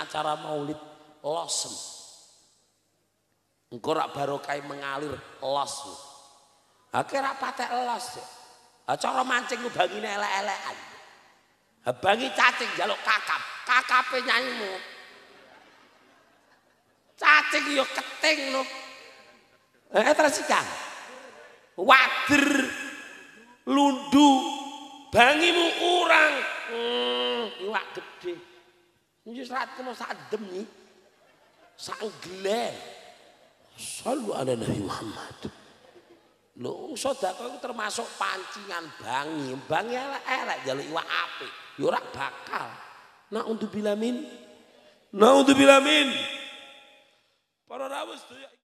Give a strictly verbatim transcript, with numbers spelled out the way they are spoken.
acara maulid losem. Engko rak barokah mengalir los. Akhirnya patek los. Cara mancing bangine elek-elekan. Bangi cacing jaluk kakap. Kakape nyanyimu. Cacing yo keting no. Eh terus ikan. Wader lundu bangimu urang. Hmm, iwak gede. Ini serat kena sadem nih. Sanggler. Sallu ala Nabi Muhammad. Lho sedekah itu termasuk pancingan bangi. Bangi elek-elek jaluk iwak apik. Ya ora bakal. Naudzubillah min. Naudzubillah min. Para rawuh